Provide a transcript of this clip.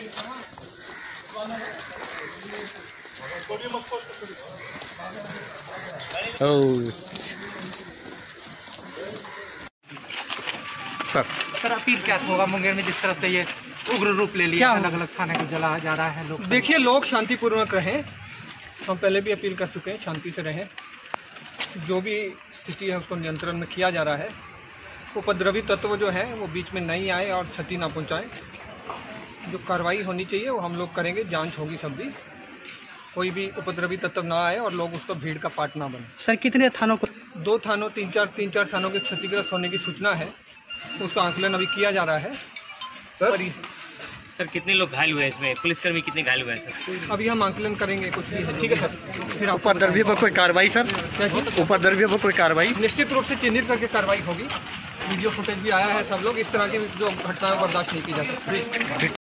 Sir appeal क्या होगा मुंगेर में जिस तरह से ये उग्र रूप ले लिया, अलग अलग थाने को जला जा रहा है लोग? देखिए, लोग शांतिपूर्वक रहें। हम पहले भी अपील कर चुके हैं, शांति से रहें। जो भी स्थिति है उसको नियंत्रण में किया जा रहा है। उपद्रवी तत्व जो है वो बीच में नहीं आए और क्षति ना पहुंचाएं। जो कार्रवाई होनी चाहिए वो हम लोग करेंगे, जांच होगी सब भी। कोई भी उपद्रवी तत्व ना आए और लोग उसको भीड़ का पार्ट ना बने। सर कितने थानों को? 2 थानों, 3-4 थानों के क्षतिग्रस्त होने की सूचना है। उसका आंकलन अभी किया जा रहा है। सर कितने लोग घायल हुए हैं इसमें? पुलिसकर्मी कितने घायल हुए हैं सर? अभी हम आंकलन करेंगे, कुछ भी है। ठीक है सर। फिर उपद्रवी पर कोई कार्रवाई सर? उपद्रवी पर कोई कार्रवाई निश्चित रूप से चिन्हित करके कार्रवाई होगी। वीडियो फुटेज भी आया है। सब लोग इस तरह की जो घटनाएं बर्दाश्त नहीं की जा सकती।